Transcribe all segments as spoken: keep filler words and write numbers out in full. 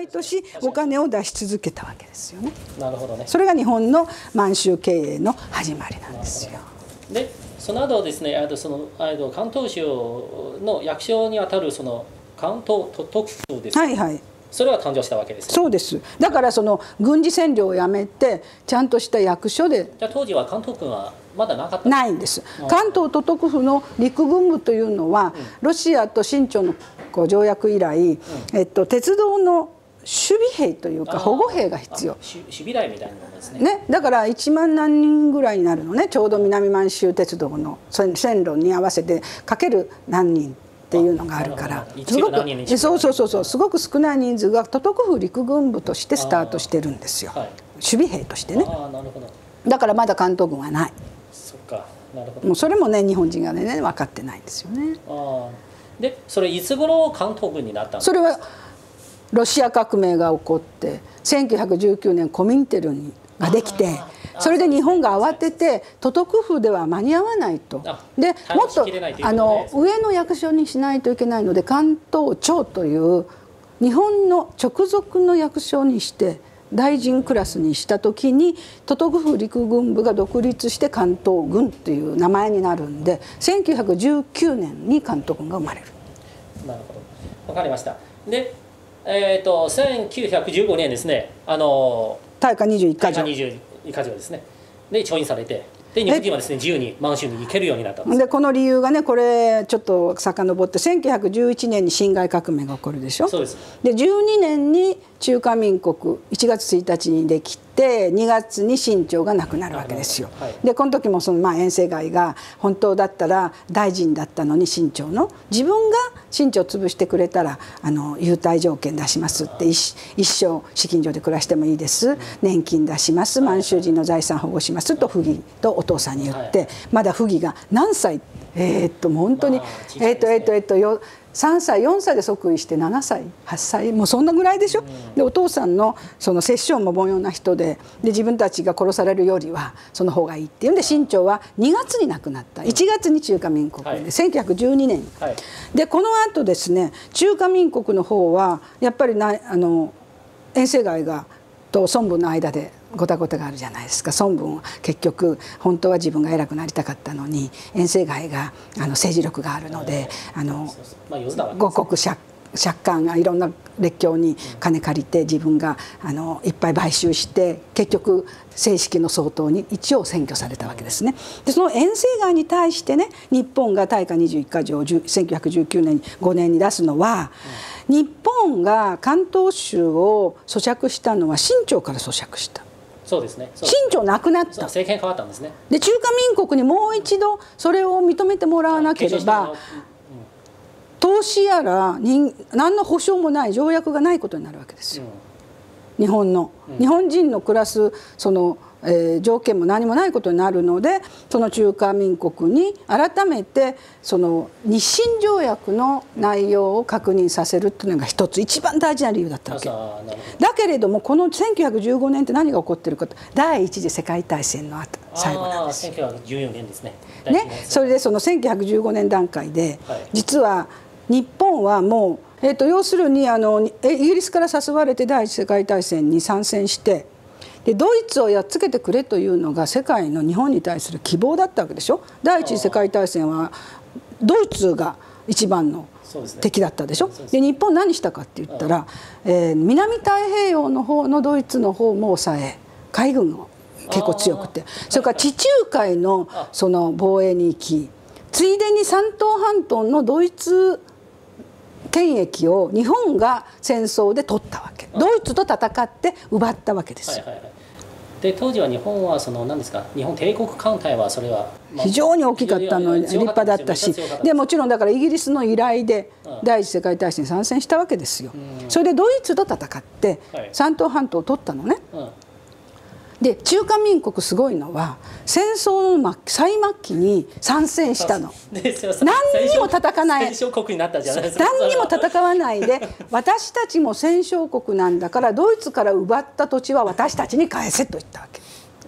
年お金を出し続けたわけですよね。 なるほどね。 それが日本の満州経営の始まりなんですよ。 でその後ですね、あとそのあと関東省の役所にあたるその関東都督府ですね。 はいはい。 それは誕生したわけですね。 そうです。だからその軍事占領をやめてちゃんとした役所で。 じゃあ当時は関東軍はまだなかった。 ないんです。関東都督府の陸軍部というのは、うん、ロシアと清朝のこう条約以来、うん、えっと鉄道の守備兵というか保護兵が必要。 守備隊みたいなものですね。 ね、だからいちまん何人ぐらいになるのね。ちょうど南満州鉄道の線路に合わせてかける何人っていうのがあるから、すごくそうそうそうそうすごく少ない人数が都督府陸軍部としてスタートしてるんですよ。はい、守備兵としてね。 あなるほど。 だからまだ関東軍はない。 そっか、なるほど。 もうそれもね日本人がね分かってないんですよね。 あでそれいつ頃関東軍になったんですか。 それはロシア革命が起こってせんきゅうひゃくじゅうきゅうねんコミンテルンができて、それで日本が慌てて都督府では間に合わないと。でもっとあの上の役所にしないといけないので関東庁という日本の直属の役所にして大臣クラスにした時に都督府陸軍部が独立して関東軍っていう名前になるんでせんきゅうひゃくじゅうきゅうねんに関東軍が生まれる。 なるほど、わかりました。でえー、とせんきゅうひゃくじゅうごねんですね、あの大化にじゅういっか条大化にじゅういっか条ですねで調印されて、で日本人はですね自由に満州に行けるようになったんです。 でこの理由がねこれちょっと遡ってせんきゅうひゃくじゅういちねんに辛亥革命が起こるでしょ。 そうです。 でじゅうにねんに中華民国いちがつついたちにできてにがつに清朝がなくなるわけですよ。はい、でこの時もそのまあ遠征外が本当だったら大臣だったのに清朝の自分が清朝を潰してくれたらあの優待条件出しますって一生資金所で暮らしてもいいです、うん、年金出します満州人の財産保護しますと溥儀とお父さんに言って、はい、まだ溥儀が何歳えー、っともう本当に、まあね、えー、っとえー、っとえー、っとよさんさいよんさいで即位してななさいはっさいもうそんなぐらいでしょ。でお父さんのその摂政も凡庸な人で、で自分たちが殺されるよりはその方がいいっていうんで清朝はにがつに亡くなった、いちがつに中華民国で、はい、せんきゅうひゃくじゅうにねん、はい、でこのあとですね中華民国の方はやっぱりなあの遠征外がと孫文の間でごたごたがあるじゃないですか。孫文は結局本当は自分が偉くなりたかったのに遠征外があの政治力があるのであの五国借借款がいろんな列強に金借りて自分があのいっぱい買収して結局正式の総統に一応選挙されたわけですね。でその遠征外に対してね日本が大化にじゅういっか条をせんきゅうひゃくじゅうきゅうねんごねんに出すのは、うん、日本が関東州を租借したのは清朝から租借した。 そうですね。 清朝なくなった。 政権変わったんですね。 で中華民国にもう一度それを認めてもらわなければ、投資やら人何の保証もない条約がないことになるわけですよ。うん、日本の、うん、日本人の暮らすその、えー、条件も何もないことになるので、その中華民国に改めてその日清条約の内容を確認させるっていうのが一つ一番大事な理由だったわけ。だけれどもこのせんきゅうひゃくじゅうごねんって何が起こってるかと、第一次世界大戦の後最後なんです。 せんきゅうひゃくじゅうよねんですね。 ね、それでそのせんきゅうひゃくじゅうごねん段階で、はい、実は日本はもう、えー、と要するにあのイギリスから誘われて第一次世界大戦に参戦して、でドイツをやっつけてくれというのが世界の日本に対する希望だったわけでしょ。第一次世界大戦はドイツが一番の敵だったでしょ。で日本何したかって言ったら、えー、南太平洋の方のドイツの方も抑え、海軍を結構強くて、それから地中海のその防衛に行き、ついでに山東半島のドイツ権益を日本が戦争で取ったわけ。ドイツと戦って奪ったわけですよ。 で当時は日本はその何ですか、日本帝国艦隊はそれは、まあ、 非常に大きかったの、立派だったし、でもちろんだからイギリスの依頼で第一次世界大戦に参戦したわけですよ。それでドイツと戦って山東半島を取ったのね。うん、で中華民国すごいのは戦争の最末期に参戦したの。何にも戦わない、 戦勝国になったじゃないですか。何にも戦わないで私たちも戦勝国なんだからドイツから奪った土地は私たちに返せと言ったわけ。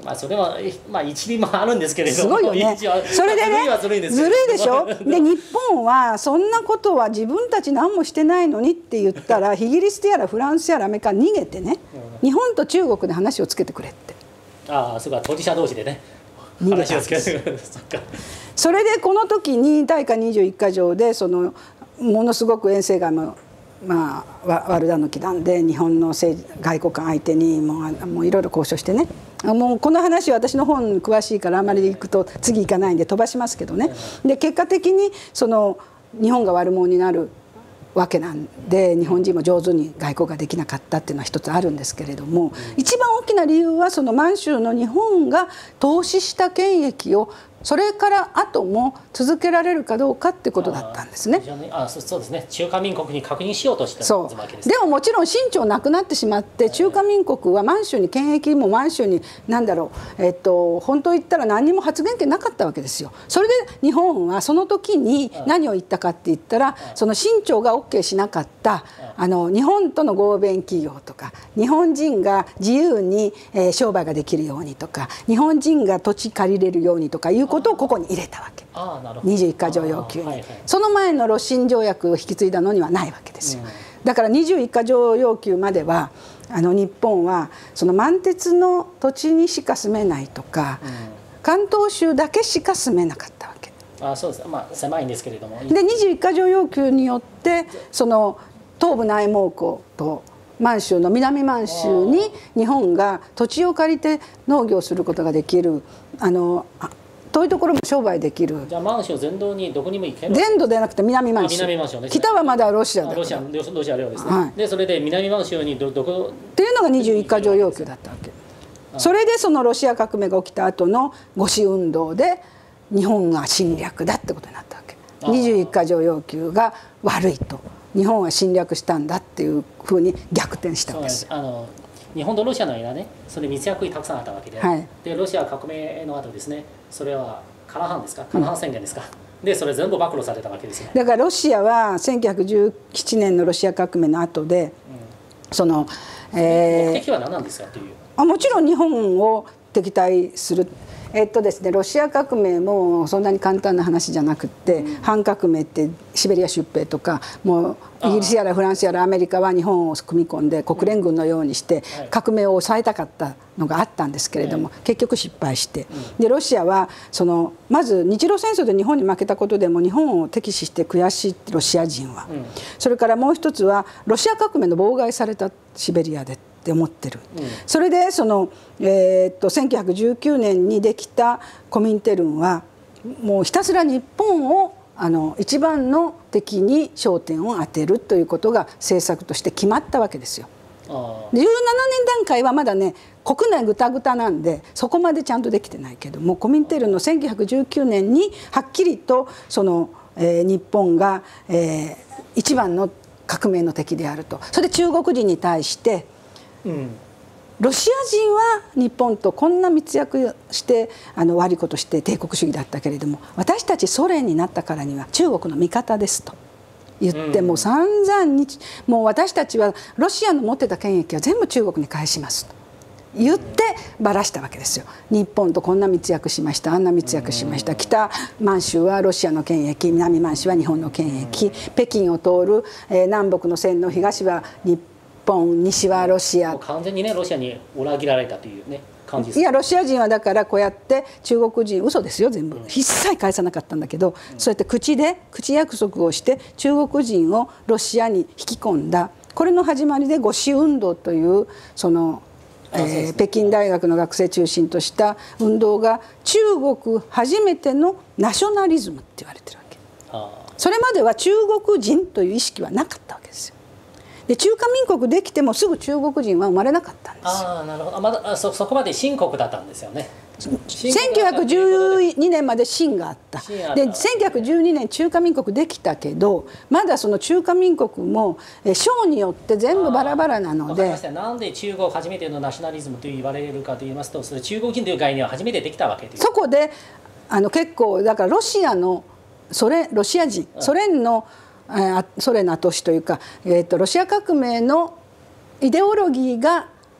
まあそれはまあ一理もあるんですけれども、 すごいよね。それでね、ずるいでしょ。で日本はそんなことは自分たち何もしてないのにって言ったら、イギリスやらフランスやらアメリカ逃げてね、うん、日本と中国で話をつけてくれって。 ああ、そうか、当事者同士でね話をつけてくれる。 それでこの時に大化にじゅういっか条でそのものすごく遠征外もまあ悪だ抜きなんで、日本の政治外交官相手にもうもういろいろ交渉してね、もうこの話は私の本詳しいからあんまり行くと次行かないんで飛ばしますけどね。で結果的にその日本が悪者になるわけなんで、日本人も上手に外交ができなかったっていうのは一つあるんですけれども、一番大きな理由はその満州の日本が投資した権益をそれから後も続けられるかどうかってことだったんですね。 ああ、そうですね。中華民国に確認しようとしたわけです。 でももちろん清朝なくなってしまって、中華民国は満州に権益も満州に何だろう、えっと本当言ったら何にも発言権なかったわけですよ。それで日本はその時に何を言ったかって言ったら、その清朝が オーケー しなかったあの日本との合弁企業とか、日本人が自由に、えー、商売ができるようにとか、日本人が土地借りれるようにとかいうことをここに入れたわけ。にじゅういっか条要求に、はいはい、その前のロシン条約を引き継いだのにはないわけですよ。うん、だからにじゅういっか条要求まではあの日本はその満鉄の土地にしか住めないとか、うん、関東州だけしか住めなかったわけ。 あ、そうです。まあ狭いんですけれども。 でにじゅういっか条要求によってその東部内蒙古と満州の南満州に日本が土地を借りて農業することができる、あの遠いところも商売できる。 じゃあ満州全土にどこにも行ける。 全土でなくて南満州。 南満州ね。北はまだロシアだから。 ロシアロシア領ですね。はい、でそれで南満州にどどこっていうのがにじゅういっか条要求だったわけ。それでそのロシア革命が起きた後の五四運動で日本が侵略だってことになったわけ。にじゅういっか条要求が悪いと、日本は侵略したんだっていうふうに逆転したわけです。 あの日本とロシアの間ね、それ密約にたくさんあったわけで、はい、でロシア革命の後ですね、それはカナハンですか、カナハン宣言ですか、うん、でそれ全部暴露されたわけですね。 だからロシアはせんきゅうひゃくじゅうななねんのロシア革命の後で、うん、その、 えー、目的は何なんですかっていう。 あ、もちろん日本を敵対する。えっとですね、ロシア革命もそんなに簡単な話じゃなくって、うん、反革命ってシベリア出兵とか、もうイギリスやらフランスやらアメリカは日本を組み込んで国連軍のようにして革命を抑えたかったのがあったんですけれども、はい、結局失敗して、うん、でロシアはそのまず日露戦争で日本に負けたことでも日本を敵視して悔しいロシア人は、うん、それからもう一つはロシア革命の妨害されたシベリアでって思ってる、うん、それでその、えー、っとせんきゅうひゃくじゅうきゅうねんにできたコミンテルンはもうひたすら日本をあの一番の敵に焦点を当てるということが政策として決まったわけですよ。じゅうななねん段階はまだね国内ぐたぐたなんでそこまでちゃんとできてないけども、コミンテルンのせんきゅうひゃくじゅうきゅうねんにはっきりとその、えー、日本が、えー、一番の革命の敵であると。それで中国人に対してうん、ロシア人は日本とこんな密約してあの悪いことして帝国主義だったけれども、私たちソ連になったからには中国の味方ですと言って、うん、もう散々にもう私たちはロシアの持ってた権益は全部中国に返しますと言ってばらしたわけですよ。日本とこんな密約しました、あんな密約しました、北満州はロシアの権益、南満州は日本の権益、北京を通る、えー、南北の線の東は日本、日本、西はロシア。 もう完全にねロシアに裏切られたというね感じです。 いやロシア人はだからこうやって中国人嘘ですよ全部、うん、一切返さなかったんだけど、うん、そうやって口で口約束をして中国人をロシアに引き込んだ、これの始まりで五四運動というその、えー、北京大学の学生中心とした運動が中国初めてのナショナリズムって言われてるわけ。それまでは中国人という意識はなかったわけですよ。で中華民国できてもすぐ中国人は生まれなかったんですよ。 ああなるほど。あまだあ そ, そこまで清国だったんですよね。 せんきゅうひゃくじゅうにねんまで清があった。でせんきゅうひゃくじゅうにねん中華民国できたけど、まだその中華民国も省によって全部バラバラなので。 分かりました。なんで中国初めてのナショナリズムと言われるかと言いますと、それ中国人という概念は初めてできたわけです。 そこであの結構だからロシアのソ連ロシア人ソ連の、うん、ソ連の後押しというか、えー、とロシア革命のイデオロギーが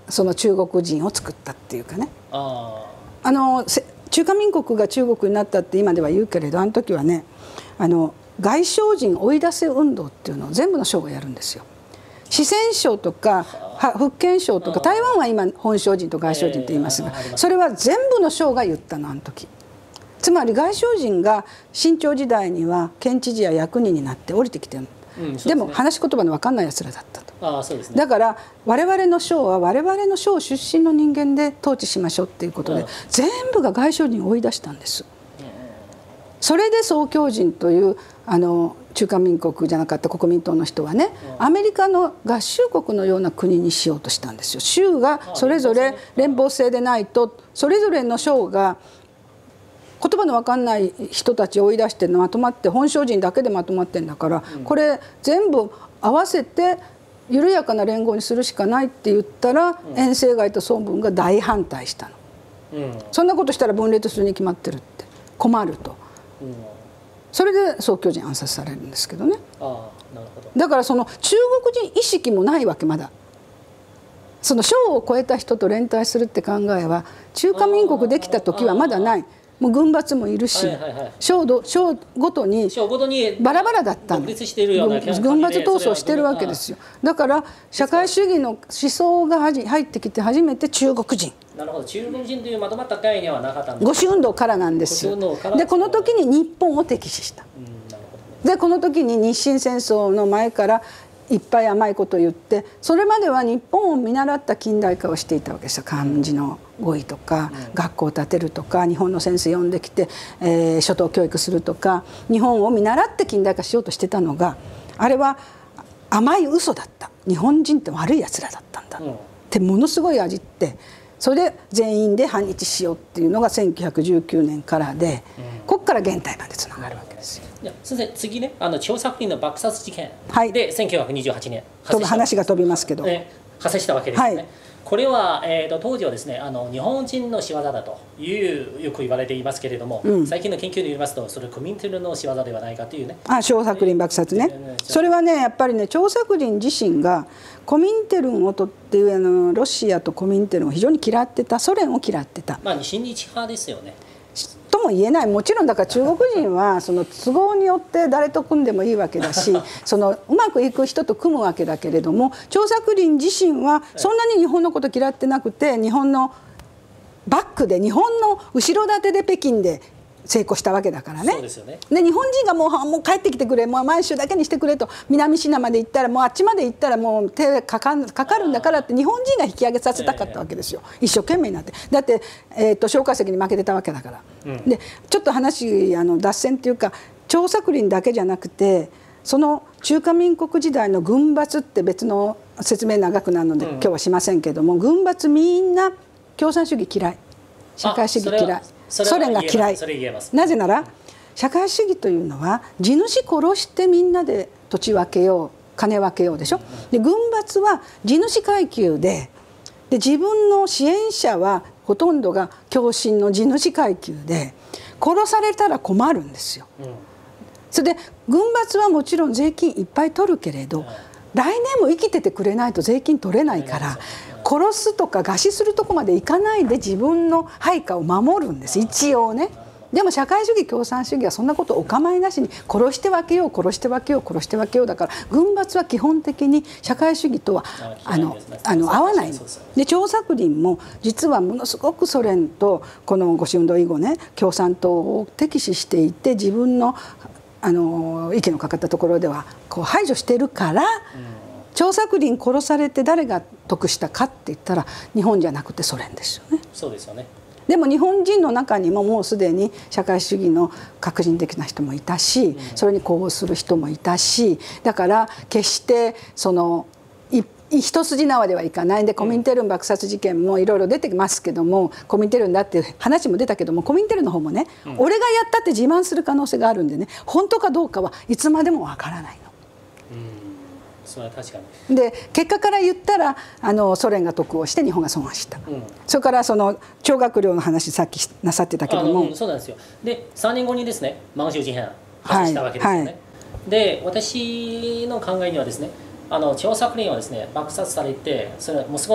その中国人を作ったっていうかね。 ああの中華民国が中国になったって今では言うけれど、あの時はね、あの外省人追い出せ運動っていうのを全部の省がやるんですよ。四川省とか福建省とか、台湾は今本省人と外省人って言いますが、それは全部の省が言ったの、あの時。つまり外省人が清朝時代には県知事や役人になって降りてきてるの、うん、で, ね、でも話し言葉の分かんないやつらだったと。 ああ、そうですね、 だから我々の省は我々の省出身の人間で統治しましょうっていうことで、うん、全部が外省人を追い出したんです、うん、それで宋教仁というあの中華民国じゃなかった国民党の人はね、うん、アメリカの合衆国のような国にしようとしたんですよ。州がそれぞれ連邦制でないと、それぞれの省が言葉の分かんない人たちを追い出してまとまって、本省人だけでまとまってんだから、うん、これ全部合わせて緩やかな連合にするしかないって言ったら、うん、遠征外と孫文が大反対したの、うん、そんなことしたら分裂するに決まってるって困ると、うん、それで宋教仁暗殺されるんですけどね。 ああ、なるほど。 だからその中国人意識もないわけ、まだ。その省を超えた人と連帯するって考えは中華民国できた時はまだない。もう軍閥もいるし、省ごとにバラバラだったの。軍閥闘争してるわけですよ。だから社会主義の思想が入ってきて初めて中国人。 なるほど、中国人というまとまった概念はなかったんです。 五四運動からなんですよ。でこの時に日本を敵視した。でこの時に日清戦争の前からいっぱい甘いこと言って、それまでは日本を見習った近代化をしていたわけですよ。漢字の語彙とか、うん、学校を建てるとか、日本の先生呼んできて、えー、初等教育するとか、日本を見習って近代化しようとしてたのが、あれは甘い嘘だった、日本人って悪いやつらだったんだ、うん、ってものすごい味って、それで全員で反日しようっていうのがせんきゅうひゃくじゅうきゅうねんからで、うん、ここから現代までつながるわけですよ。 いや先生、次ね、あの張作霖の爆殺事件でせんきゅうひゃくにじゅうはちねん話が飛びますけど、 え発生したわけですね。はい、これは、えー、と当時はですね、あの日本人の仕業だというよく言われていますけれども、うん、最近の研究によりますとそれコミンテルの仕業ではないかというね。 あ、張作霖爆殺ね、えー、それはねやっぱりね、張作霖自身がコミンテルンをとっていうあのロシアとコミンテルンを非常に嫌ってた、ソ連を嫌ってた。 まあ親日派ですよね。 とも言えない。もちろんだから中国人はその都合によって誰と組んでもいいわけだしそのうまくいく人と組むわけだけれども、張作霖自身はそんなに日本のこと嫌ってなくて、日本のバックで日本の後ろ盾で北京で成功したわけだからね。 そうですよね。 で日本人がもう、もう帰ってきてくれ、もう満州だけにしてくれと、南シナまで行ったらもうあっちまで行ったらもう手かかかかるんだからって日本人が引き上げさせたかったわけですよ、えー、一生懸命になって。だって、えー、と蒋介石に負けてたわけだから、うん、でちょっと話あの脱線っていうか、張作霖だけじゃなくてその中華民国時代の軍閥って別の説明長くなるので、うん、今日はしませんけども、軍閥みんな共産主義嫌い、社会主義嫌い、ソ連が嫌い。なぜなら社会主義というのは地主殺してみんなで土地分けよう、金分けようでしょ。で軍閥は地主階級で、で自分の支援者はほとんどが共産の地主階級で、殺されたら困るんですよ。それで軍閥はもちろん税金いっぱい取るけれど、来年も生きててくれないと税金取れないから、殺すとか餓死するとこまでいかないで自分の配下を守るんです、一応ね。でも社会主義共産主義はそんなことお構いなしに殺して分けよう殺して分けよう殺して分けようだから、軍閥は基本的に社会主義とはあのあの合わないの。で張作霖も実はものすごくソ連とこの五四運動以後ね、共産党を敵視していて、自分のあの息のかかったところではこう排除してるから、張作霖殺されて誰が得したかって言ったら日本じゃなくてソ連ですよね。 そうですよね。 でも日本人の中にももうすでに社会主義の革新的な人もいたし、それに呼応する人もいたし、だから決してその一筋縄ではいかないんで、コミンテルン爆殺事件もいろいろ出てますけども、コミンテルンだっていう話も出たけども、コミンテルンの方もね、うん、俺がやったって自慢する可能性があるんでね、本当かどうかはいつまでもわからないの。 それは確かに。 で結果から言ったらあのソ連が得をして日本が損をした、うん、それからその徴学料の話さっきなさってたけども、 うん、そうなんですよ。でさんねんごにですね満州事変発生したわけですよね、はいはい、で私の考えにはですね、あの張作霖はですね爆殺されて、それ息子の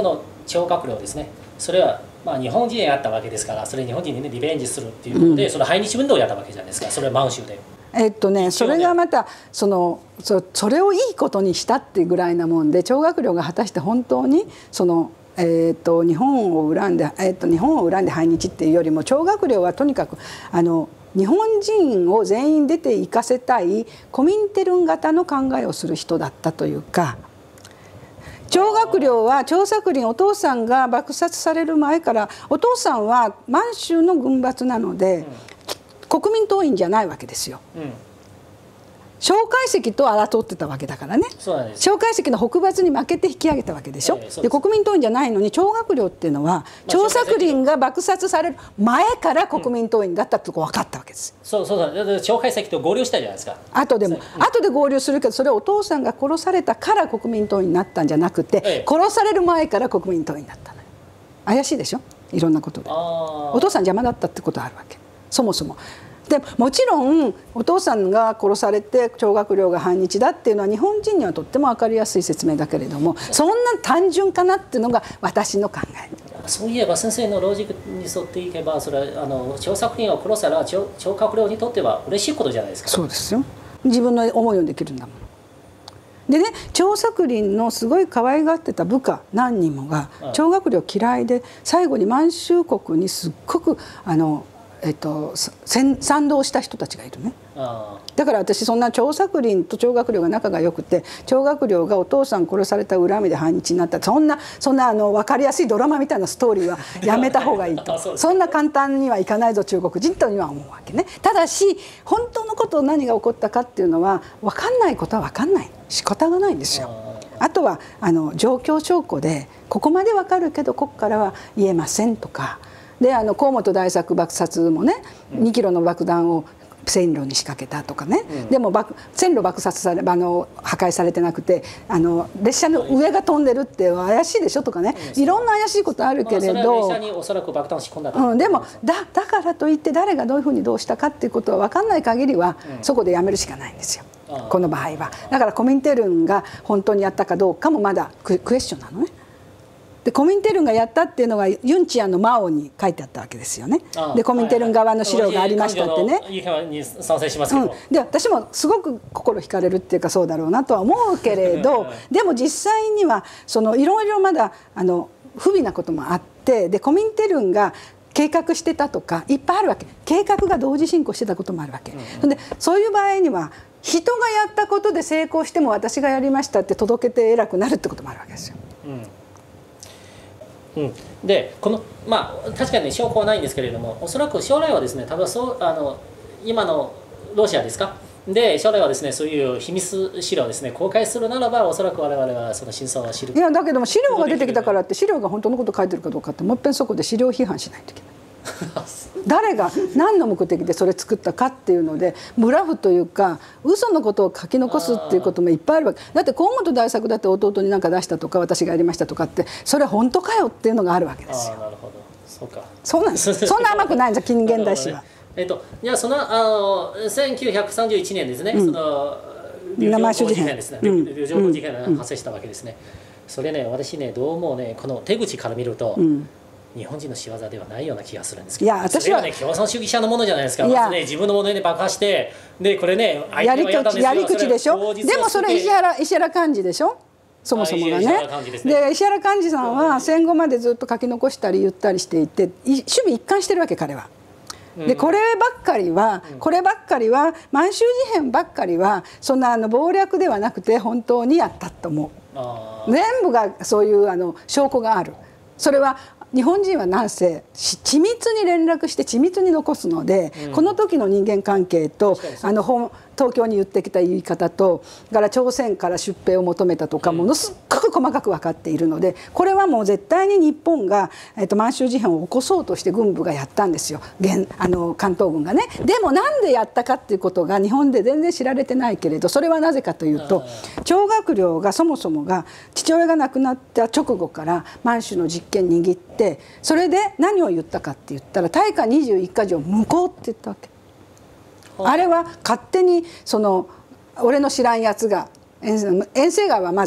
張学良ですね、それはまあ日本人でやったわけですから、それ日本人に、ね、リベンジするっていうことで、うん、その排日運動をやったわけじゃないですか、それは満州で。 えっとね、それがまたその そ, それをいいことにしたっていうぐらいなもんで、張学良が果たして本当にその、えー、と日本を恨んで、えー、と日本を恨んで排日っていうよりも、張学良はとにかくあの日本人を全員出て行かせたいコミンテルン型の考えをする人だったというか、張学良は張作霖、お父さんが爆殺される前から、お父さんは満州の軍閥なので、うん、国民党員じゃないわけですよ。うん蒋介石と争ってたわけだからね。蒋介石の北伐に負けて引き上げたわけでしょ。えー、で国民党員じゃないのに、張学良っていうのは張作霖が爆殺される前から国民党員だったってとこ分かったわけです。 そうそうそう、蒋介石と合流したじゃないですか。 後でも、うん、後で合流するけど、それはお父さんが殺されたから国民党員になったんじゃなくて、えー、殺される前から国民党員だったのよ。怪しいでしょ、いろんなことで。お父さん邪魔だったってことあるわけ、そもそも。でもちろんお父さんが殺されて張学良が反日だっていうのは日本人にはとっても分かりやすい説明だけれども、そんな単純かなっていうのが私の考え。 そういえば先生のロジックに沿っていけば、それはあの張作霖を殺したら張学良にとっては嬉しいことじゃないですか。 そうですよ、自分の思いをできるんだもん。でね、張作霖のすごい可愛がってた部下何人もが張学良嫌いで、最後に満州国にすっごくあのえっと、賛同した人たちがいるね。だから私そんな張作霖と張学良が仲が良くて、張学良がお父さん殺された恨みで反日になった、そんなそんなあの分かりやすいドラマみたいなストーリーはやめた方がいいとそんな簡単にはいかないぞ中国人とには思うわけね。ただし本当のこと何が起こったかっていうのは分かんないことは分かんない、仕方がないんですよ。あとはあの状況証拠でここまで分かるけどここからは言えませんとか。であの河本大作爆殺もね、にキロの爆弾を線路に仕掛けたとかね、うん、でも線路爆殺されあの破壊されてなくて、あの列車の上が飛んでるって怪しいでしょとかね、いろんな怪しいことあるけれど、まあ、それは列車におそらく爆弾を仕込んだと、うん、でも だ, だからといって誰がどういうふうにどうしたかっていうことは分かんない限りは、うん、そこでやめるしかないんですよ、この場合は。だからコミンテルンが本当にやったかどうかもまだク, クエスチョンなのね。でコミンテルンがやったっていうのがユンチアンのマオに書いてあったわけですよね。でコミンテルン側の資料がありましたってね。で私もすごく心惹かれるっていうかそうだろうなとは思うけれどでも実際にはそのいろいろまだあの不備なこともあって、でコミンテルンが計画してたとかいっぱいあるわけ。計画が同時進行してたこともあるわけ。うん、でそういう場合には人がやったことで成功しても私がやりましたって届けて偉くなるってこともあるわけですよ。うんうん、でこのまあ確かに、ね、証拠はないんですけれども、おそらく将来はですね、多分そうあの今のロシアですかで将来はですね、そういう秘密資料をですね公開するならば、おそらく我々はその真相を知る。 いやだけども資料が出てきたからって資料が本当のこと書いてるかどうかってもう一遍そこで資料批判しないといけない。誰が何の目的でそれ作ったかっていうのでブラフというか嘘のことを書き残すっていうこともいっぱいあるわけだって。河本大作だって弟に何か出したとか私がやりましたとかってそれ本当かよっていうのがあるわけですよ。 あなるほど、そうか。 そうなんです。そんな甘くないんですよ近現代史は。 えっとじゃあそのあのせんきゅうひゃくさんじゅういちねんですね、うん、その流浄湖事変ですね、流浄湖事変が発生したわけですね。それね私ねどうもねこの手口から見ると、うん日本人の仕業ではないような気がするんですけど、いや私はそれはね共産主義者のものじゃないですか。まずね自分のもので爆破してでこれねやり口やり口でしょ。でもそれ石原石原幹事でしょそもそもがね。で石原幹事さんは戦後までずっと書き残したり言ったりしていて守備一貫してるわけ彼は。でこればっかりはこればっかりは満州事変ばっかりはそんなあの謀略ではなくて本当にやったと思う。全部がそういうあの証拠がある。それは日本人はなんせ緻密に連絡して緻密に残すので、うん、この時の人間関係とあの東京に言ってきた言い方とから朝鮮から出兵を求めたとかものすごく細かく分かっているので、これはもう絶対に日本が、えっと、満州事変を起こそうとして軍部がやったんですよ、現あの関東軍がね。でもなんでやったかっていうことが日本で全然知られてないけれど、それはなぜかというと張学良がそもそもが父親が亡くなった直後から満州の実権握って、それで何を言ったかって言ったら大化にじゅういっか条無効って言ったわけ。あれは勝手にその俺の知らんやつが遠征川はまず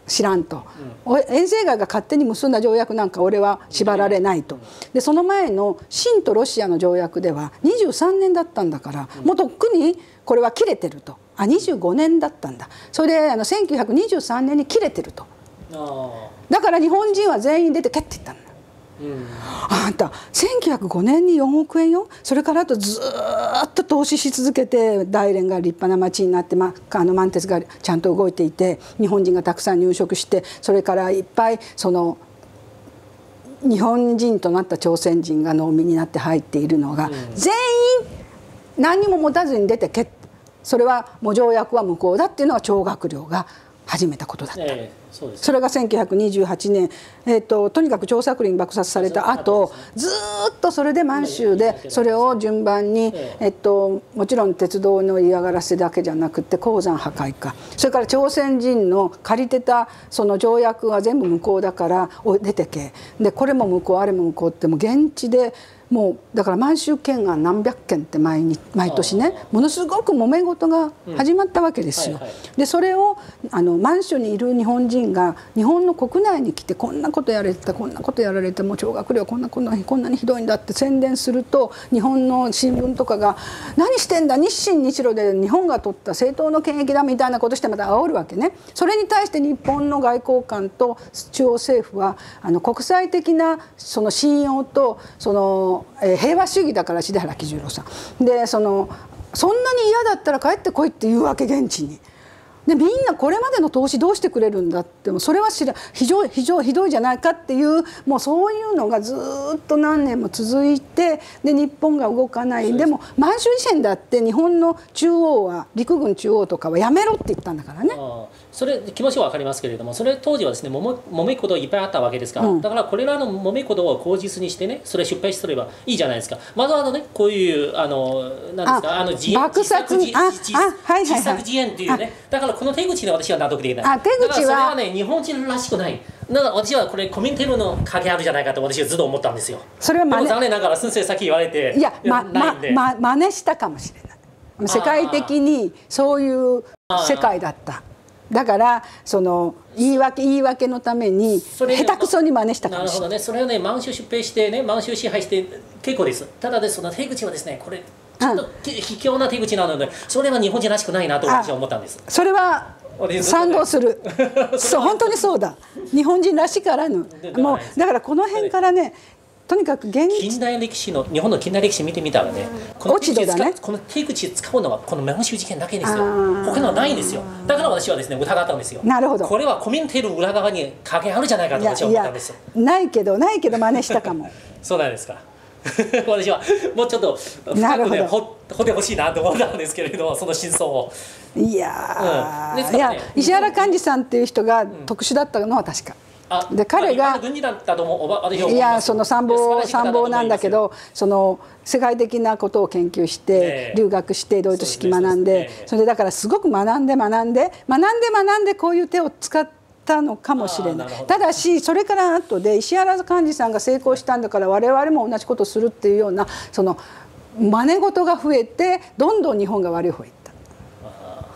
知らんと、うん、遠征外が勝手に結んだ条約なんか俺は縛られないと、でその前の清とロシアの条約ではにじゅうさんねんだったんだから、うん、もうとっくにこれは切れてると、あにじゅうごねんだったんだ、それであのせんきゅうひゃくにじゅうさんねんに切れてると、あだから日本人は全員出てけって言ったんだ。うん、あんたせんきゅうひゃくごねんによんおくえんよ、それからあとずっと投資し続けて大連が立派な町になって、ま、あの満鉄がちゃんと動いていて日本人がたくさん入植して、それからいっぱいその日本人となった朝鮮人が農民になって入っているのが、うん、全員何にも持たずに出てけ、それはもう条約は無効だっていうのは張学良が始めたことだった。えー そ, それがせんきゅうひゃくにじゅうはちねん、えー、ととにかく張作霖爆殺された後、ずっとそれで満州でそれを順番に、えー、ともちろん鉄道の嫌がらせだけじゃなくて鉱山破壊か、それから朝鮮人の借りてたその条約は全部無効だから出てけ、でこれも無効あれも無効って、もう現地でもうだから満州懸案何百件って毎日毎年ね、ものすごく揉め事が始まったわけですよ。でそれをあの満州にいる日本人が日本の国内に来て、こんなことやられてたこんなことやられて、もう張学良こんなこんなこんなにひどいんだって宣伝すると、日本の新聞とかが「何してんだ、日清日露で日本が取った正当の権益だ」みたいなことしてまた煽るわけね。それに対して日本の外交官と中央政府はあの国際的なその信用とそのえー、平和主義だから、重原喜十郎さんで、そのそんなに嫌だったら帰ってこいって言うわけ、現地に。でみんなこれまでの投資どうしてくれるんだって、もうそれは知ら非常非常ひどいじゃないかっていう、もうそういうのがずっと何年も続いて、で日本が動かない。でも満州事変だって日本の中央は陸軍中央とかはやめろって言ったんだからね。 あそれ気持ちは分かりますけれども、それ当時はですね、もも揉め事いっぱいあったわけですから、うん、だからこれらの揉め事を口実にしてね、それ失敗すればいいじゃないですか。まずあのね、こういうあのなんですか、あの自爆殺にああ自作自演っていうね、だからこの手口で私は納得できない。 あ手口はだからそれはね、日本人らしくない。だから私はこれコミンテルの影あるじゃないかと私はずっと思ったんですよ。 それはでも残念ながら先生さっき言われて、 いやままま真似したかもしれない。世界的にそういう世界だった。だからその言い訳言い訳のために下手くそに真似したかもしれない。なるほどね。それはね、満州出兵してね、満州支配して結構です。ただでその手口はですね、これちょっと卑怯な手口なので、それは日本人らしくないなと私は思ったんです。 それは賛同する。そう本当にそうだ。日本人らしからぬ。もうだからこの辺からね。とにかく現近代歴史の日本の近代歴史見てみたらね、この手口、ね、この手口使うのはこの満州事件だけですよ。他のはないんですよ。だから私はですね疑ったんですよ。 なるほど。 これはコミンテル裏側に影あるじゃないかと私は思ったんですよ。 いやいやないけどないけど真似したかも。 そうなんですか。私はもうちょっと深くね掘ってほしいなと思ったんですけれども、その真相を。 いや、うんね、いや石原幹二さんっていう人が特殊だったのは確か。で彼がいやその参謀参謀なんだけど、その世界的なことを研究して留学してドイツ式学んで、それでだからすごく学んで学んで学んで学んでこういう手を使ったのかもしれない。ただしそれから後で石原幹二さんが成功したんだから我々も同じことをするっていうようなその真似事が増えて、どんどん日本が悪い方へ行った。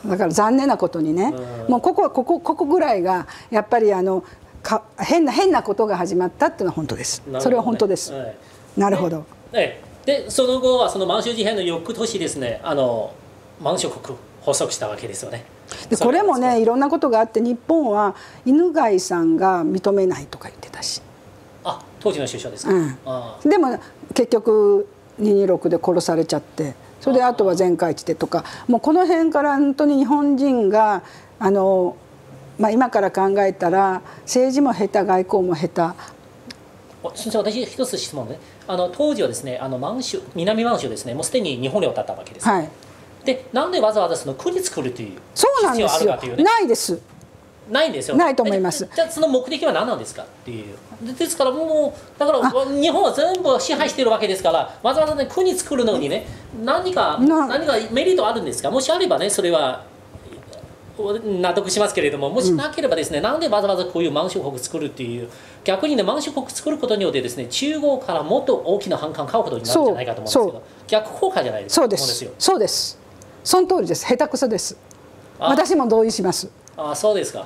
だから残念なことにね、もうここここここぐらいがやっぱりあのか変な変なことが始まったっていうのは本当です。それは本当です。はい、なるほど。 で, でその後はその満州事変の翌年ですね、あの満州国発足したわけですよね。 でこれもねいろんなことがあって、日本は犬飼さんが認めないとか言ってたし。 あ当時の首相ですか。うん、 あでも結局ににろくで殺されちゃって、それであとは全会一致でとか、もうこの辺から本当に日本人があの。まあ今から考えたら政治も下手外交も下手。 先生、私一つ質問ね。あの当時はですね、あの満州南満州ですね、もうすでに日本領だったわけです。はい、でなんでわざわざその国作るという必要があるかというね。 ないです。 ないんですよ。 ないと思います。 じゃあその目的は何なんですかっていう。ですからもうだから日本は全部支配しているわけですから、わざわざね国作るのにね何か何かメリットあるんですか。もしあればねそれは。納得しますけれども、もしなければですね、うん、なんでわざわざこういう満州国作るっていう、逆にね満州国作ることによってですね、中国からもっと大きな反感買うことになるんじゃないかと思うんですけど、逆効果じゃないですか。 そうです。そうです。その通りです。下手くそです。私も同意します。 ああそうですか。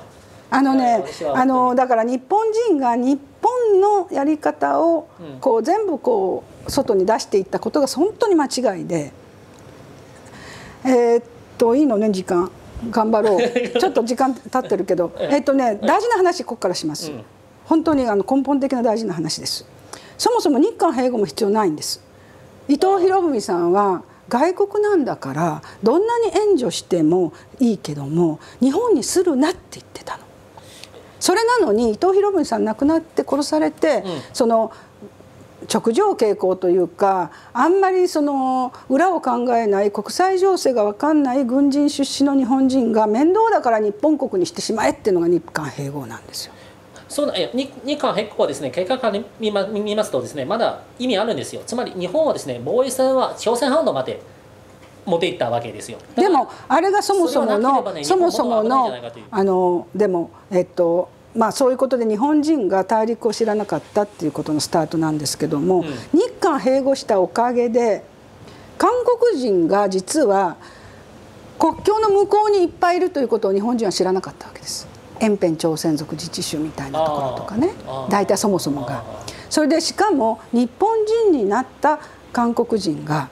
あのね、あのだから日本人が日本のやり方をこう全部こう外に出していったことが本当に間違いで、えー、っといいのね、時間頑張ろうちょっと時間経ってるけどえっとね大事な話ここからします。本当にあの根本的な大事な話です。そもそも日韓併合も必要ないんです。伊藤博文さんは外国なんだからどんなに援助してもいいけども日本にするなって言ってたの。それなのに伊藤博文さん亡くなって殺されて、うん、その直情傾向というかあんまりその裏を考えない国際情勢が分かんない軍人出身の日本人が面倒だから日本国にしてしまえっていうのが日韓併合なんですよ。 そうだ、日韓併合はですね、結果から見ま見ますとですね、まだ意味あるんですよ。つまり日本はですね、防衛線は朝鮮半島まで持っていったわけですよ。 でもあれがそもそもの、ね、そもそものあのでもえっとまあそういうことで日本人が大陸を知らなかったっていうことのスタートなんですけども、うん、日韓併合したおかげで韓国人が実は国境の向こうにいっぱいいるということを日本人は知らなかったわけです。延辺朝鮮族自治州みたいなところとかね、大体そもそもが。それでしかも日本人になった韓国人が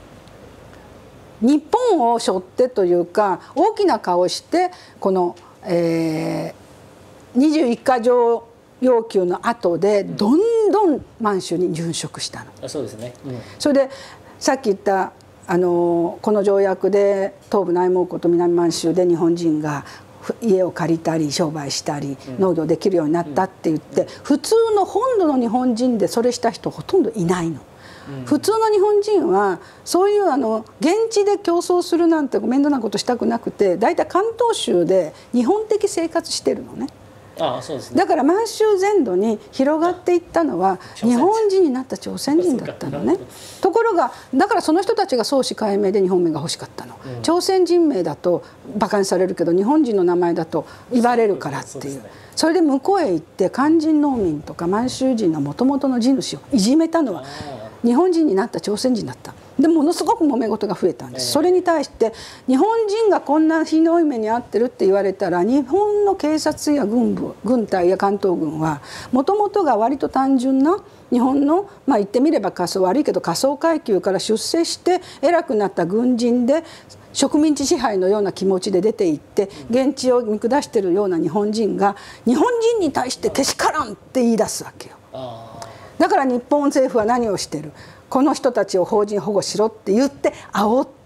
日本を背負ってというか大きな顔してこの、えー、にじゅういっか条要求の後でどんどん満州に入植したの。 そうですね、うん、 それでさっき言ったあのこの条約で東部内蒙古と南満州で日本人が家を借りたり商売したり農業できるようになったって言って普通の本土の日本人でそれした人ほとんどいないの。普通の日本人はそういうあの現地で競争するなんて面倒なことしたくなくて大体関東州で日本的生活してるのね。 ああそうですね、 だから満州全土に広がっていったのは日本人になった朝鮮人だったのね。ところがだからその人たちが創始解明で日本名が欲しかったの、うん、朝鮮人名だとバカにされるけど日本人の名前だと言われるからっていう、 そ, う、ね、それで向こうへ行って漢人農民とか満州人のもともとの地主をいじめたのは日本人になった朝鮮人だった。でものすごく揉め事が増えたんです。それに対して日本人がこんなひどい目に遭ってるって言われたら日本の警察や軍部軍隊や関東軍はもともとが割と単純な日本のまあ言ってみれば仮想悪いけど仮想階級から出世して偉くなった軍人で植民地支配のような気持ちで出て行って現地を見下してるような日本人が日本人に対してけしからんって言い出すわけよ。だから日本政府は何をしてる、この人たちを邦人保護しろって言って煽って、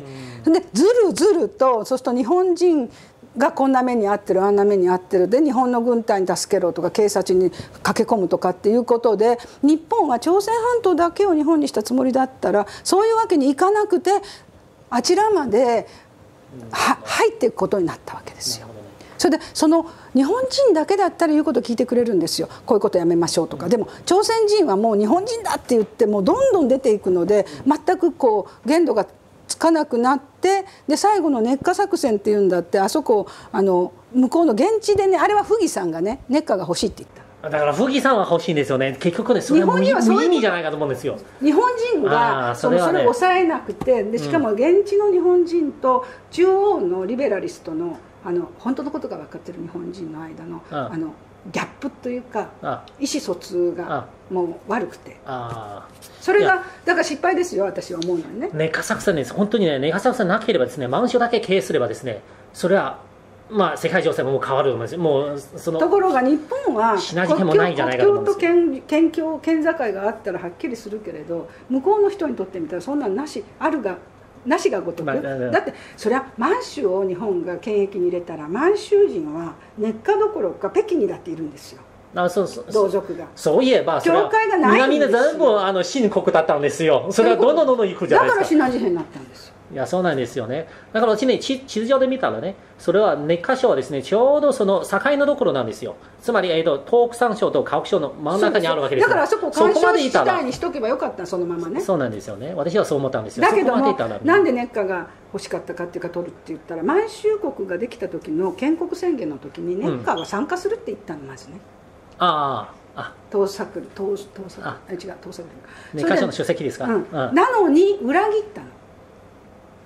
うん、でずるずるとそうすると日本人がこんな目に遭ってるあんな目に遭ってるで日本の軍隊に助けろとか警察に駆け込むとかっていうことで日本は朝鮮半島だけを日本にしたつもりだったらそういうわけにいかなくてあちらまでは入っていくことになったわけですよ。それでその日本人だけだったら言うことを聞いてくれるんですよ。こういうことやめましょうとか。でも朝鮮人はもう日本人だって言ってもうどんどん出ていくので全くこう限度がつかなくなってで最後の熱火作戦っていうんだってあそこあの向こうの現地でねあれは溥儀さんがね熱火が欲しいって言った。 だから溥儀さんは欲しいんですよね。結局ねそれは無意味じゃないかと思うんですよ。 日本人がそれを抑えなくてでしかも現地の日本人と中央のリベラリストのあの本当のことが分かってる日本人の間のあのギャップというか意思疎通がもう悪くてそれがだから失敗ですよ私は思うのにね。 熱火作戦です本当にね熱火作戦なければですね満州だけ経営すればですねそれはまあ世界情勢ももう変わると思います。もうそのところが日本は国境と県県境県境があったらはっきりするけれど向こうの人にとってみたらそんなのなしあるがなしがごとく、まあ、だってそれは満州を日本が権益に入れたら満州人は熱火どころか北京にだっているんですよ。 あそうそう同族がそういえば教会がないんですよ。 南で全部あの新国だったんですよ。それはどんどんどんどん行くじゃないですか。 だからシナ事変になったんですよ。 いやそうなんですよね。だから私ね地図上で見たらねそれは熱火省はですねちょうどその境のところなんですよ。つまり、えー、と東北省と河北省の真ん中にあるわけですよ。 だからあそこ干渉地帯にしとけばよかったそのままね。 そうなんですよね。私はそう思ったんですよ。 だけどもなんで熱火が欲しかったかっていうか取るって言ったら満州国ができた時の建国宣言の時に熱火は参加するって言ったのまずね。 あああ盗作盗盗作あ違う盗作熱火省の主席ですか、 うん、なのに裏切ったの。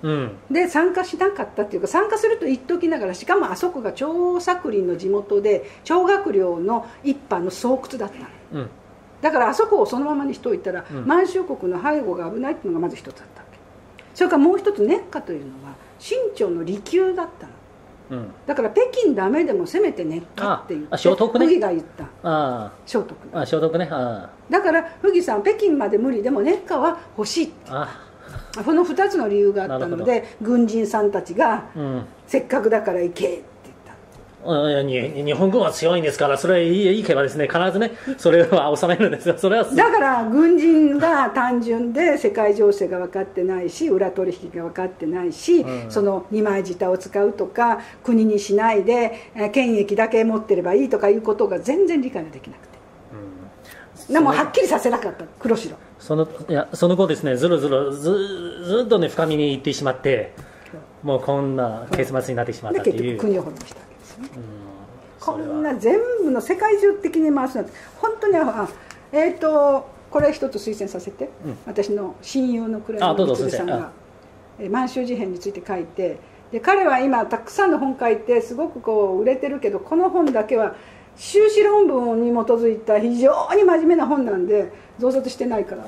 うん、 で参加しなかったっていうか、参加すると言っときながら、しかもあそこが張作霖の地元で張学良の一派の巣窟だったの、うん、だからあそこをそのままにしておいたら、うん、満州国の背後が危ないっていうのがまず一つだったわけ。それからもう一つ、熱河というのは清朝の離宮だったの、うん、だから北京ダメでもせめて熱河って言って、 聖徳ね、 溥儀が言った。 あ聖徳あ聖徳ね。あだから溥儀さん、北京まで無理でも熱河は欲しいって、あこのふたつの理由があったので、軍人さんたちが、うん、せっかくだから行けって言った。 日本軍は強いんですから、それはいいけばですね、必ずねそれは収めるんですよ。それはだから軍人が単純で世界情勢が分かってないし、裏取引が分かってないし、うん、その二枚舌を使うとか、国にしないで権益だけ持ってればいいとかいうことが全然理解ができなくて、うん、でもはっきりさせなかった、黒白。 そのいやその後ですね、ずるずるずずっとね深みに行ってしまって、もうこんな結末になってしまったという。 で結局国を滅ぼしたわけですね。こんな全部の世界中的に回すなんて本当にあえっ、ー、とこれ一つ推薦させて、うん、私の親友の倉山光さんが満州事変について書いて、で彼は今たくさんの本書いてすごくこう売れてるけど、この本だけは修士論文に基づいた非常に真面目な本なんで増刷してないから、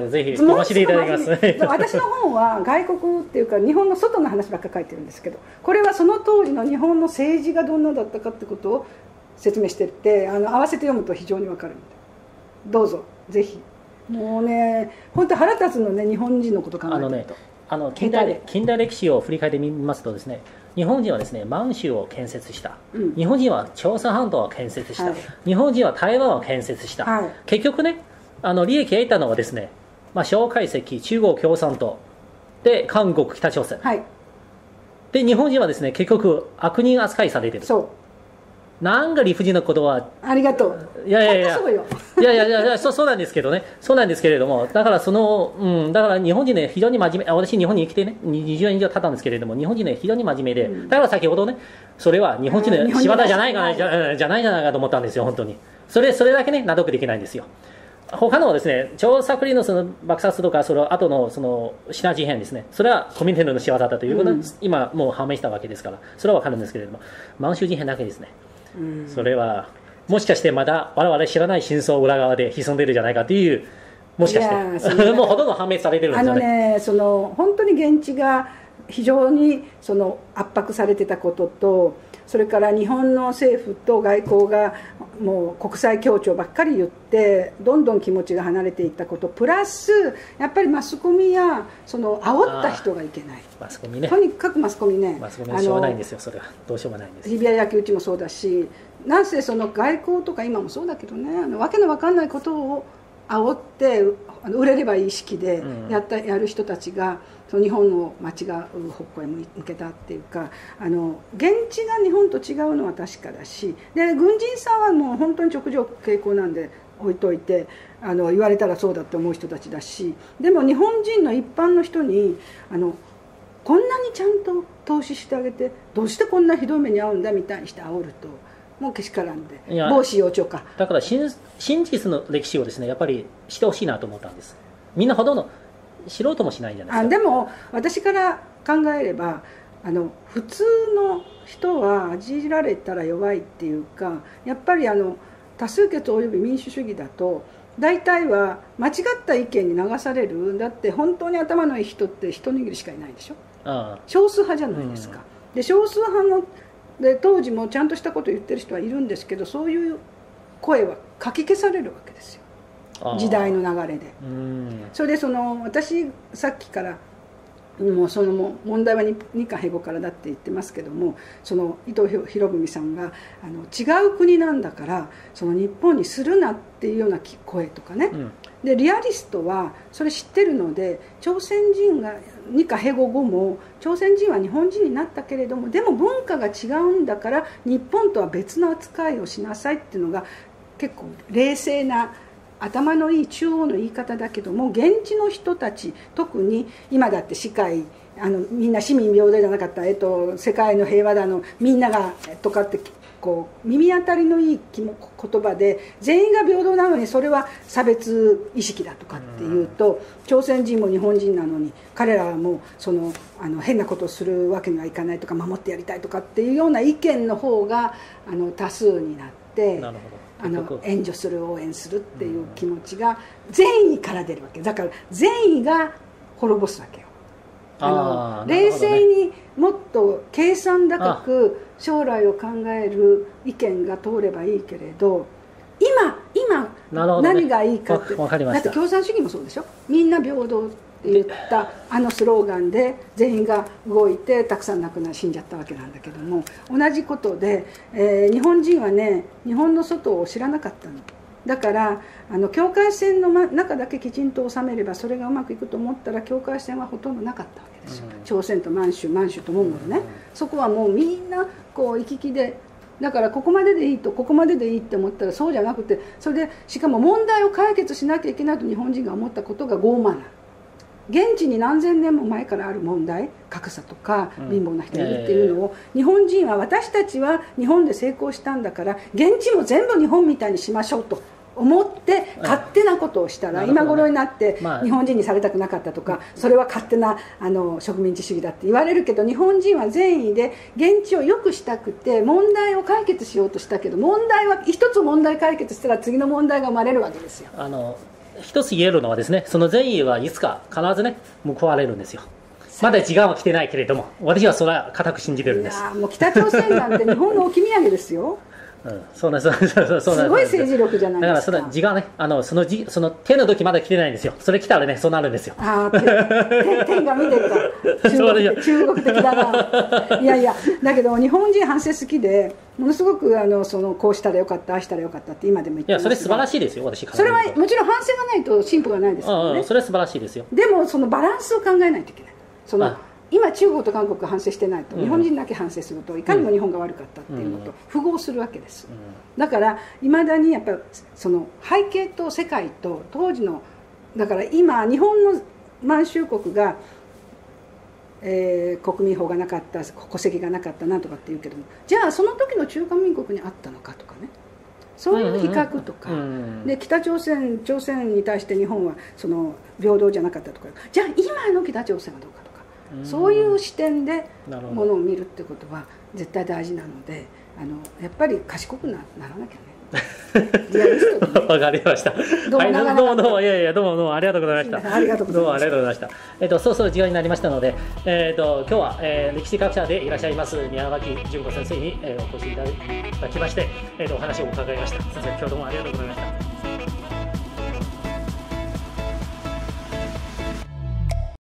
ぜひ読ませていただきます。 私の本は外国っていうか日本の外の話ばっかり書いてるんですけど、これはその当時の日本の政治がどんなだったかってことを説明してって、あの合わせて読むと非常に分かるので、どうぞぜひ。もうね本当腹立つのね、日本人のこと考えてると。あのね、 あの近代近代歴史を振り返ってみますとですね、日本人はですね満州を建設した、うん、日本人は朝鮮半島を建設した、はい、日本人は台湾を建設した、はい、結局ねあの利益を得たのはですね、まあ、蒋介石、中国共産党で韓国、北朝鮮、はい、で日本人はですね結局悪人扱いされてる。そうなんか理不尽なことはありがとう。 いやいやいやいやいやいやいやそそうなんですけどね、そうなんですけれども、だからその、うん、だから日本人ね非常に真面目、私日本に生きてねにじゅうねん以上経ったんですけれども、日本人ね非常に真面目で、うん、だから先ほどねそれは日本人の仕業じゃないかな、じゃ、じゃないじゃないかと思ったんですよ本当に。それそれだけね納得できないんですよ。他のですね張作霖のその爆殺とかその後のそのシナ事変ですね、それはコミンテントの仕業だということは、うん、今もう判明したわけですから、それは分かるんですけれども、満州事変だけですね、うん、それはもしかしてまだ我々知らない真相裏側で潜んでいるんじゃないかという、もしかしてもうほとんど判明されてるんですよね。 あのね、その本当に現地が非常にその圧迫されてたことと、それから日本の政府と外交がもう国際協調ばっかり言ってどんどん気持ちが離れていったこと、プラスやっぱりマスコミやその煽った人がいけない。 マスコミね、 とにかくマスコミね、 マスコミはしょうがないんですよ。それはどうしようもないんです。 日比谷焼き討ちもそうだし、なんせその外交とか今もそうだけどね、あのわけのわかんないことを煽って売れればいい意識でやった、うん、やる人たちがその日本を間違う方向へ向けたっていうか、あの現地が日本と違うのは確かだし、で軍人さんはもう本当に直情傾向なんで置いといて、あの言われたらそうだって思う人たちだし、でも日本人の一般の人にあのこんなにちゃんと投資してあげてどうしてこんなひどい目に遭うんだみたいにして煽るともうけしからんで、帽子幼鳥か。 だから真真実の歴史をですねやっぱりしてほしいなと思ったんです。みんなほとんど素人もしないんじゃないですか。 あでも私から考えればあの普通の人は恥じられたら弱いっていうか、やっぱりあの多数決および民主主義だと大体は間違った意見に流される。だって本当に頭のいい人って一握りしかいないでしょ。ああ少数派じゃないですか、うん、で少数派ので当時もちゃんとしたことを言ってる人はいるんですけど、そういう声はかき消されるわけですよ、時代の流れで。それでその私さっきからもうその問題は日韓併合からだって言ってますけども、その伊藤博文さんがあの違う国なんだからその日本にするなっていうような声とかね、うん、でリアリストはそれ知ってるので、朝鮮人が日韓併合後も朝鮮人は日本人になったけれども、でも文化が違うんだから日本とは別の扱いをしなさいっていうのが結構冷静な頭のいい中央の言い方だけども、現地の人たち、特に今だって世界あのみんな市民平等じゃなかった、えっと、世界の平和だのみんながとかってこう耳当たりのいい言葉で全員が平等なのにそれは差別意識だとかっていうと、朝鮮人も日本人なのに彼らはもうそのあの変なことをするわけにはいかないとか守ってやりたいとかっていうような意見の方があの多数になって、 なるほど、 あの援助する応援するっていう気持ちが善意から出るわけだから、善意が滅ぼすわけよ。あの冷静にもっと計算高く将来を考える意見が通ればいいけれど、今今何がいいかって、だって共産主義もそうでしょ。みんな平等って言ったあのスローガンで全員が動いてたくさん亡くなり死んじゃったわけなんだけども、同じことで、えー、日本人はね日本の外を知らなかったの。だからあの境界線の中だけきちんと収めればそれがうまくいくと思ったら、境界線はほとんどなかったわけですよ、うん、朝鮮と満州満州とモンゴルね、うん、そこはもうみんなこう行き来で、だからここまででいいとここまででいいって思ったらそうじゃなくて、それでしかも問題を解決しなきゃいけないと日本人が思ったことが傲慢な、現地に何千年も前からある問題、格差とか貧乏な人いるっていうのを、日本人は私たちは日本で成功したんだから現地も全部日本みたいにしましょうと思って勝手なことをしたら、今頃になって日本人にされたくなかったとか、それは勝手なあの植民地主義だって言われるけど、日本人は善意で現地を良くしたくて問題を解決しようとしたけど、問題は一つ問題解決したら次の問題が生まれるわけですよ。 あの一つ言えるのはですね、その善意はいつか必ずね報われるんですよ。まだ時間は来てないけれども、私はそれは固く信じてるんです。 いやもう北朝鮮なんて日本の置き土産ですよ。 うん、そうなんです、そうなんです。 すごい政治力じゃないですか。 だからその時間ね、あのそのじその手の時まだ来てないんですよ。それ来たらね、そうなるんですよ。 ああ、手手が見てるから。中国中国的だな。いやいや、だけど日本人反省好きで、ものすごくあのそのこうしたらよかった、ああしたらよかったって今でも言ってます。 いや、それ素晴らしいですよ、私から。 それはもちろん反省がないと進歩がないですからね。 ああ、それは素晴らしいですよ。 でもそのバランスを考えないといけない。その今中国と韓国が反省してないと、日本人だけ反省するといかにも日本が悪かったっていうのと符合するわけです。だからいまだにやっぱりその背景と世界と当時の、だから今日本の満州国が、えー、国民法がなかった、戸籍がなかったなんとかっていうけども、じゃあその時の中華民国にあったのかとかね、そういう比較とか、で北朝鮮朝鮮に対して日本はその平等じゃなかったとか、じゃあ今の北朝鮮はどうかとか、そういう視点でものを見るってことは絶対大事なので、あのやっぱり賢く な, ならなきゃね。リアリストでね。 わかりました。 どうも、はい、 どうもどうも、いやいや、どうもどうもありがとうございました。 ありがとうございました。 どうもありがとうございました。えっと、そろそろ時間になりましたので、えっと、今日は、えー、歴史学者でいらっしゃいます宮脇純子先生に、えー、お越しいただきまして、えー、とお話を伺いました。先生、今日どうもありがとうございました。